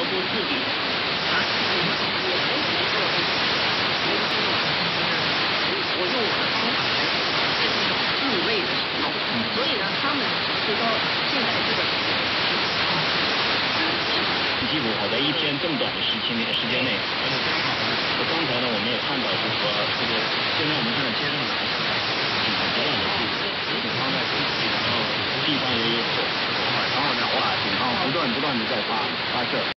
说自己啊，也没什么做的，我用我的方法来这是一种自卫的使用，所以呢，他们就说现在这个记录好在一天这么短的时间内，刚才呢，我们也看到，就是说这个现在我们看到街上呢，警察不断的去，警方在处理，然后地方也有，然后呢，哇，警方不断的在发射。